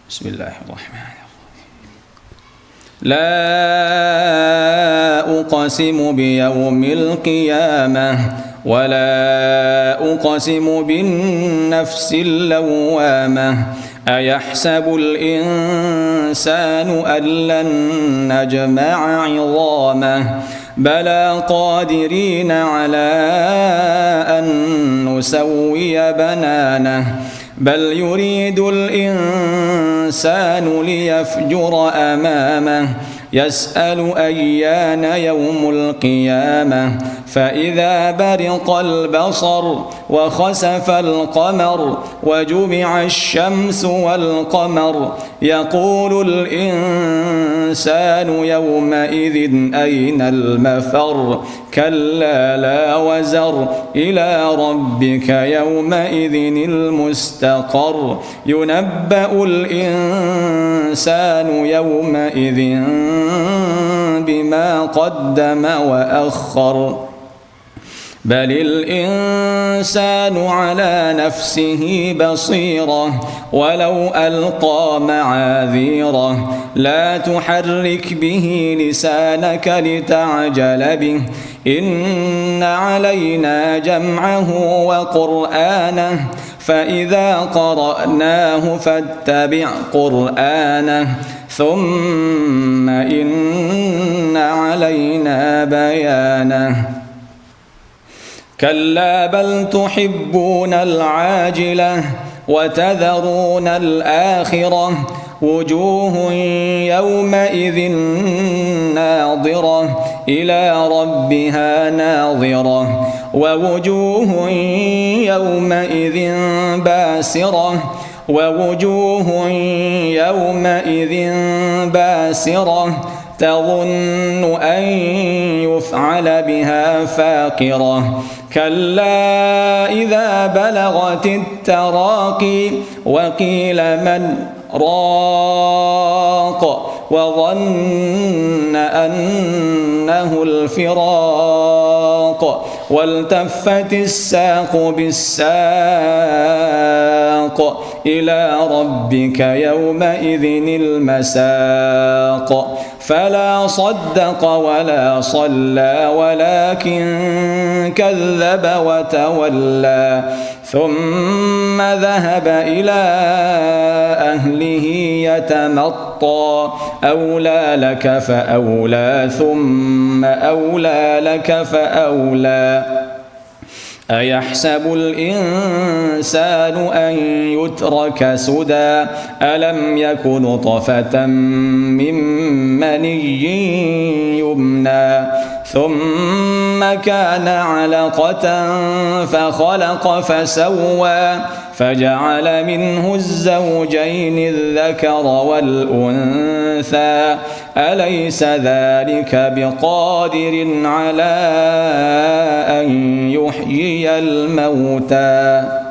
بسم الله الرحمن الرحيم. لا أقسم بيوم القيامة ولا أقسم بالنفس اللوامة أيحسب الإنسان أن لن نجمع عظامه بلى قادرين على أن نسوي بنانه بل يريد الإنسان ليفجر أمامه يسأل أيان يوم القيامة فإذا برق البصر وخسف القمر وجمع الشمس والقمر يقول الإنسان يومئذ أين المفر كلا لا وزر إلى ربك يومئذ المستقر ينبأ الإنسان يومئذ بما قدم وأخر بل الإنسان على نفسه بصيرة ولو ألقى معاذيره لا تحرك به لسانك لتعجل به إن علينا جمعه وقرآنه فإذا قرأناه فاتبع قرآنه ثم إن علينا بيانه كلا بل تحبون العاجلة وتذرون الآخرة وجوه يومئذ ناظرة إلى ربها ناظرة ووجوه يومئذ باسرة ووجوه يومئذ باسرة تظن أن يفعل بها فاقرة كلا إذا بلغت التراقي وقيل من راق وظن أنه الفراق والتفت الساق بالساق إلى ربك يومئذ المساق فلا صدق ولا صلى ولكن كذب وتولى ثم ذهب إلى أهله يتمطى أولى لك فأولى ثم أولى لك فأولى أيحسب الإنسان أن يترك سدى ألم يك نطفة من مني يمنى ثم كان علقة فخلق فسوى فجعل منه الزوجين الذكر والأنثى أليس ذلك بقادر على أن يحيي الموتى